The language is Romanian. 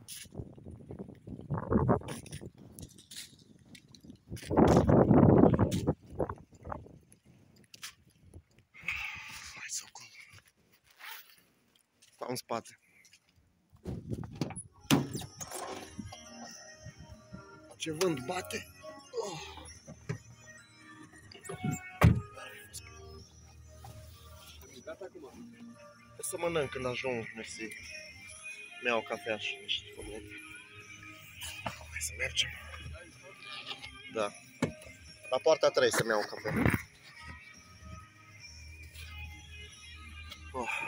Hai să acolo. Stau în spate. Ce vânt bate! O să mănânc când ajung, mersi. Mi-au cafea și niște omlete. Hai să mergem. Da. La poarta 3 să-mi iau cafea.